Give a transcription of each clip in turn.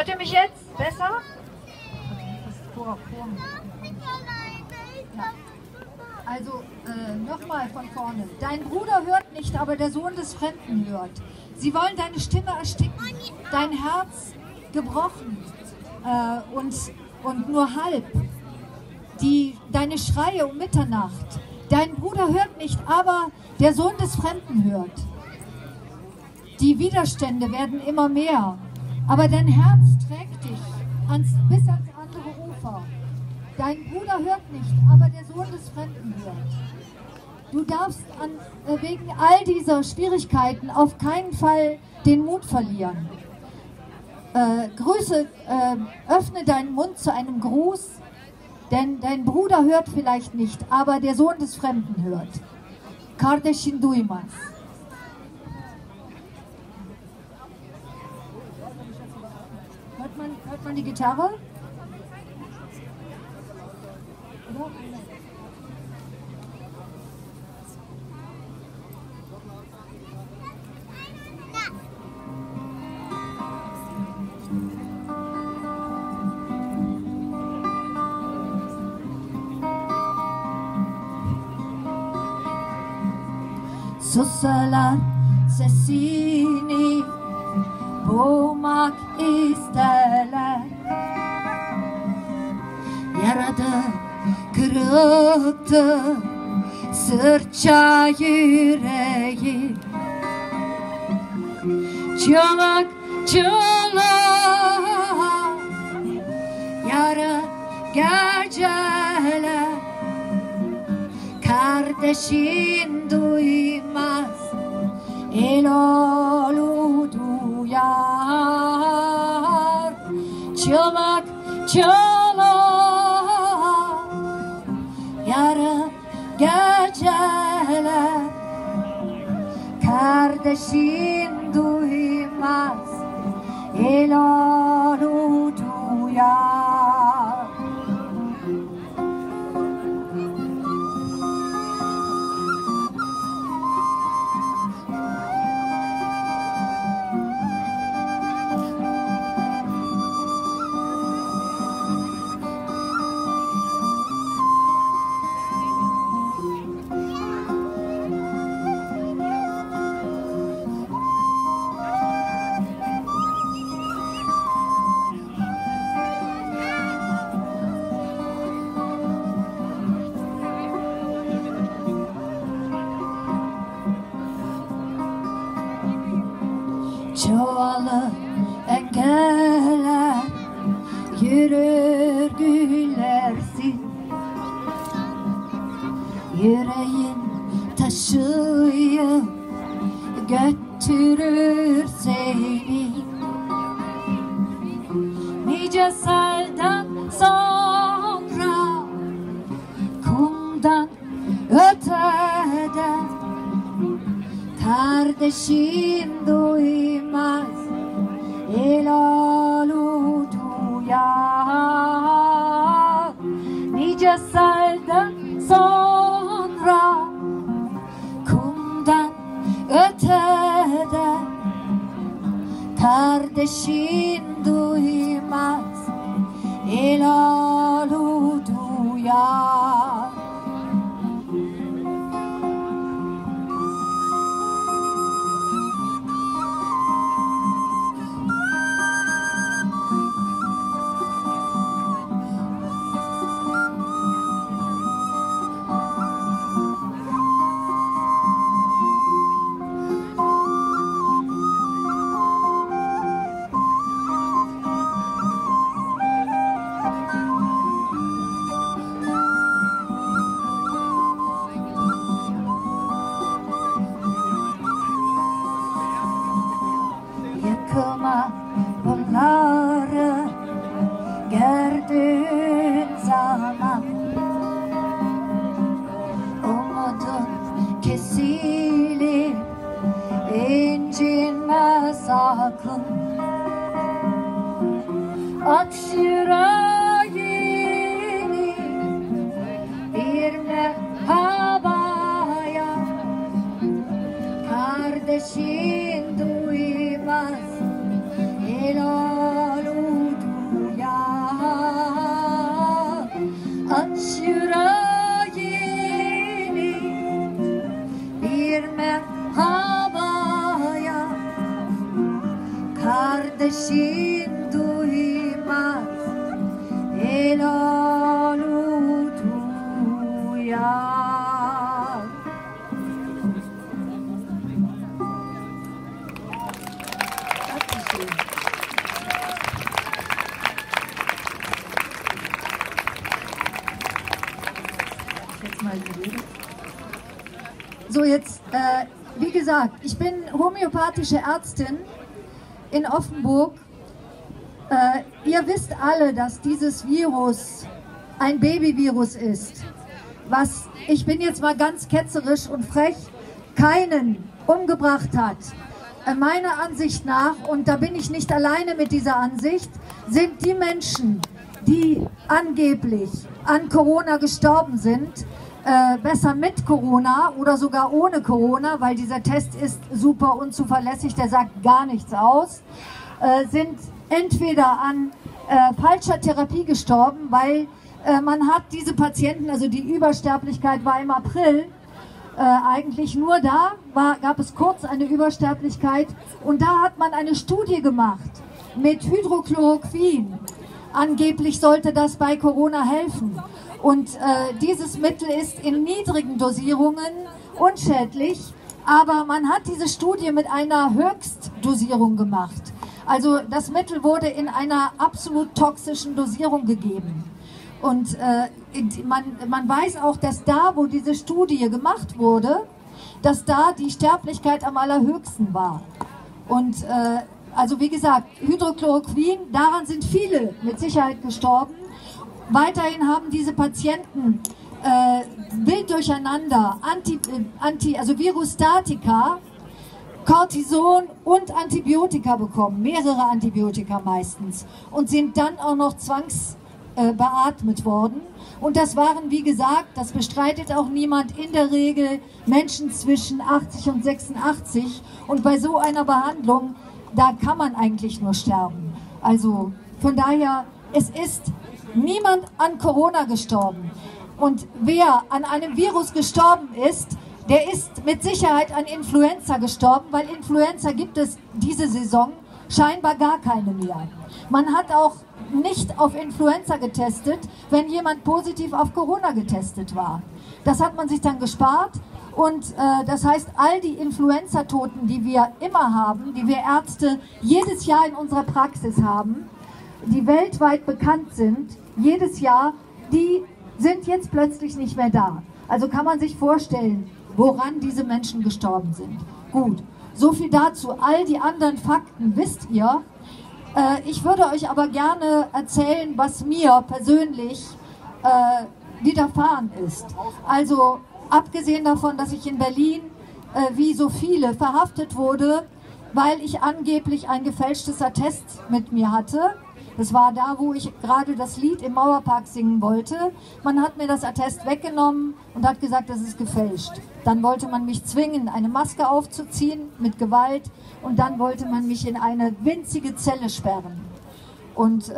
Hört ihr mich jetzt besser? Ja. Also nochmal von vorne. Dein Bruder hört nicht, aber der Sohn des Fremden hört. Sie wollen deine Stimme ersticken, dein Herz gebrochen und nur halb. Deine Schreie um Mitternacht. Dein Bruder hört nicht, aber der Sohn des Fremden hört. Die Widerstände werden immer mehr, aber dein Herz trägt dich bis ans andere Ufer. Dein Bruder hört nicht, aber der Sohn des Fremden hört. Du darfst wegen all dieser Schwierigkeiten auf keinen Fall den Mut verlieren. Öffne deinen Mund zu einem Gruß, denn dein Bruder hört vielleicht nicht, aber der Sohn des Fremden hört. Kardeşin duymaz. Hört man die Gitarre? Oder? Susalar sesini boğmak isterler. Yaradı, kırıktı sırça yüreği. Çolak çolak yarı geceler. Kardeşin duymaz, el oğlu duyar. Çolak çolak yarı geceler. Kardeşin duymaz, el oğlu duyar. Çoğalır engeller, yürür gülersin. Yüreğin taşıyıp götürür seni. Nice selden sonra kumdan ötede kardeşin duymaz, el oğlu duyar. Nice selden sonra kumdan ötede kardeşin duymaz, el oğlu duyar. Yıkılma bunları gördüğün zaman, umudun kesilir, incinme sakın. At yüreğini bir merhabaya, kardeşin duymaz, el oğlu So, jetzt, wie gesagt, ich bin homöopathische Ärztin in Offenburg. Ihr wisst alle, dass dieses Virus ein Babyvirus ist, was, ich bin jetzt mal ganz ketzerisch und frech, keinen umgebracht hat. Meiner Ansicht nach, und da bin ich nicht alleine mit dieser Ansicht, sind die Menschen, die angeblich an Corona gestorben sind, besser mit Corona oder sogar ohne Corona, weil dieser Test ist super unzuverlässig, der sagt gar nichts aus, sind entweder an falscher Therapie gestorben, weil man hat diese Patienten, also die Übersterblichkeit war im April, eigentlich nur da, gab es kurz eine Übersterblichkeit und da hat man eine Studie gemacht mit Hydrochloroquin. Angeblich sollte das bei Corona helfen. Und dieses Mittel ist in niedrigen Dosierungen unschädlich, aber man hat diese Studie mit einer Höchstdosierung gemacht. Also das Mittel wurde in einer absolut toxischen Dosierung gegeben. Und man weiß auch, dass da, wo diese Studie gemacht wurde, dass da die Sterblichkeit am allerhöchsten war. Und also wie gesagt, Hydrochloroquin, daran sind viele mit Sicherheit gestorben. Weiterhin haben diese Patienten wild durcheinander also Virustatika, Cortison und Antibiotika bekommen, mehrere Antibiotika meistens, und sind dann auch noch beatmet worden. Und das waren, wie gesagt, das bestreitet auch niemand, in der Regel Menschen zwischen 80 und 86. Und bei so einer Behandlung, da kann man eigentlich nur sterben. Also von daher, es ist niemand an Corona gestorben. Und wer an einem Virus gestorben ist, der ist mit Sicherheit an Influenza gestorben, weil Influenza gibt es diese Saison scheinbar gar keine mehr. Man hat auch nicht auf Influenza getestet, wenn jemand positiv auf Corona getestet war. Das hat man sich dann gespart und das heißt, all die Influenza-Toten, die wir immer haben, die wir Ärzte jedes Jahr in unserer Praxis haben, die weltweit bekannt sind, jedes Jahr, die sind jetzt plötzlich nicht mehr da. Also kann man sich vorstellen, woran diese Menschen gestorben sind. Gut, so viel dazu. All die anderen Fakten wisst ihr. Ich würde euch aber gerne erzählen, was mir persönlich widerfahren ist. Also abgesehen davon, dass ich in Berlin, wie so viele, verhaftet wurde, weil ich angeblich ein gefälschtes Attest mit mir hatte. Das war da, wo ich gerade das Lied im Mauerpark singen wollte. Man hat mir das Attest weggenommen und hat gesagt, das ist gefälscht. Dann wollte man mich zwingen, eine Maske aufzuziehen mit Gewalt, und dann wollte man mich in eine winzige Zelle sperren. Und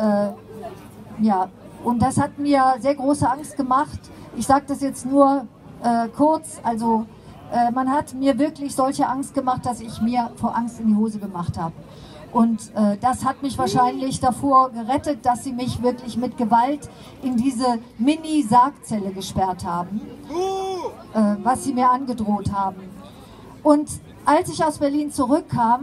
ja, und das hat mir sehr große Angst gemacht. Ich sage das jetzt nur kurz, also man hat mir wirklich solche Angst gemacht, dass ich mir vor Angst in die Hose gemacht habe. Und das hat mich wahrscheinlich davor gerettet, dass sie mich wirklich mit Gewalt in diese Mini-Sargzelle gesperrt haben, was sie mir angedroht haben. Und als ich aus Berlin zurückkam,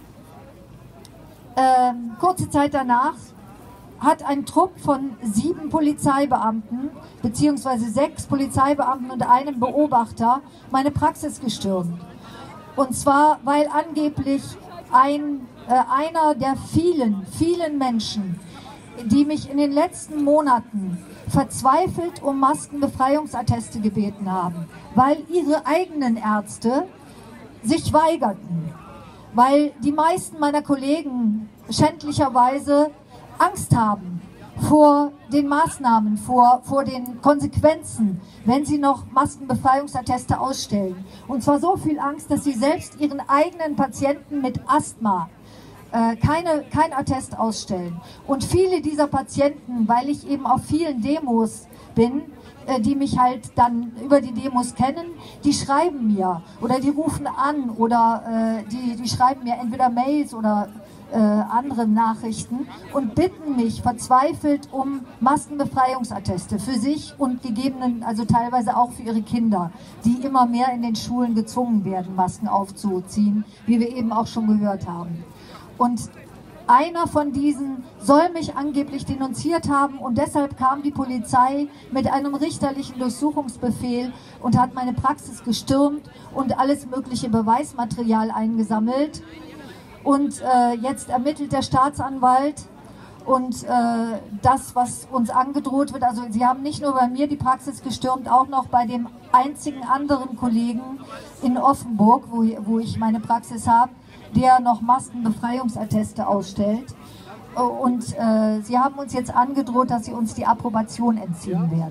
kurze Zeit danach, hat ein Trupp von 7 Polizeibeamten, beziehungsweise 6 Polizeibeamten und einem Beobachter, meine Praxis gestürmt. Und zwar, weil angeblich einer der vielen Menschen, die mich in den letzten Monaten verzweifelt um Maskenbefreiungsatteste gebeten haben, weil ihre eigenen Ärzte sich weigerten, weil die meisten meiner Kollegen schändlicherweise Angst haben vor den Maßnahmen, vor den Konsequenzen, wenn sie noch Maskenbefreiungsatteste ausstellen. Und zwar so viel Angst, dass sie selbst ihren eigenen Patienten mit Asthma kein Attest ausstellen. Und viele dieser Patienten, weil ich eben auf vielen Demos bin, die mich halt dann über die Demos kennen, die schreiben mir oder die rufen an oder die schreiben mir entweder Mails oder anderen Nachrichten und bitten mich verzweifelt um Maskenbefreiungsatteste für sich und also teilweise auch für ihre Kinder, die immer mehr in den Schulen gezwungen werden, Masken aufzuziehen, wie wir eben auch schon gehört haben. Und einer von diesen soll mich angeblich denunziert haben und deshalb kam die Polizei mit einem richterlichen Durchsuchungsbefehl und hat meine Praxis gestürmt und alles mögliche Beweismaterial eingesammelt. Und jetzt ermittelt der Staatsanwalt und das, was uns angedroht wird, also sie haben nicht nur bei mir die Praxis gestürmt, auch noch bei dem einzigen anderen Kollegen in Offenburg, wo ich meine Praxis habe, der noch Maskenbefreiungsatteste ausstellt. Und sie haben uns jetzt angedroht, dass sie uns die Approbation entziehen werden.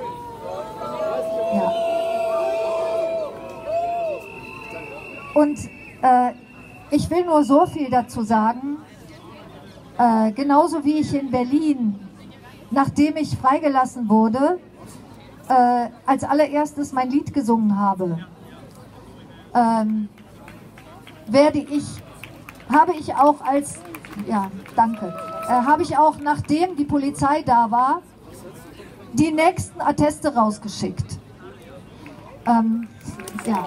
Ja. Und ich will nur so viel dazu sagen, genauso wie ich in Berlin, nachdem ich freigelassen wurde, als allererstes mein Lied gesungen habe, habe ich auch, nachdem die Polizei da war, die nächsten Atteste rausgeschickt. Ja.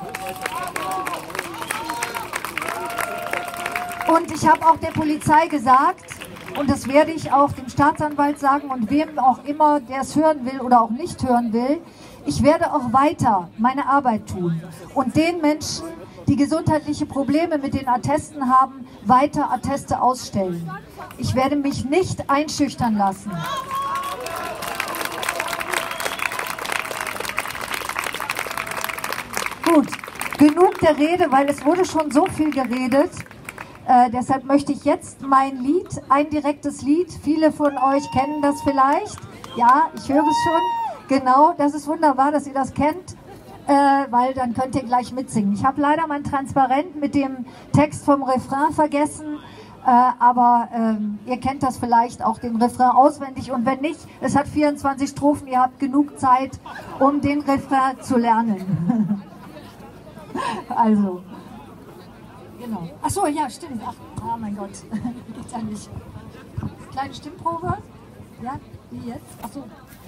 Und ich habe auch der Polizei gesagt, und das werde ich auch dem Staatsanwalt sagen und wem auch immer, der es hören will oder auch nicht hören will, ich werde auch weiter meine Arbeit tun und den Menschen, die gesundheitliche Probleme mit den Attesten haben, weiter Atteste ausstellen. Ich werde mich nicht einschüchtern lassen. Gut, genug der Rede, weil es wurde schon so viel geredet. Deshalb möchte ich jetzt mein Lied, ein direktes Lied, viele von euch kennen das vielleicht. Ja, ich höre es schon. Genau, das ist wunderbar, dass ihr das kennt. Weil dann könnt ihr gleich mitsingen. Ich habe leider mein Transparent mit dem Text vom Refrain vergessen, aber ihr kennt das vielleicht auch, den Refrain auswendig, und wenn nicht, es hat 24 Strophen, ihr habt genug Zeit, um den Refrain zu lernen. Also, genau. Achso, ja, stimmt. Ach, oh mein Gott, geht's ja nicht. Kleine Stimmprobe. Ja, wie jetzt? Achso.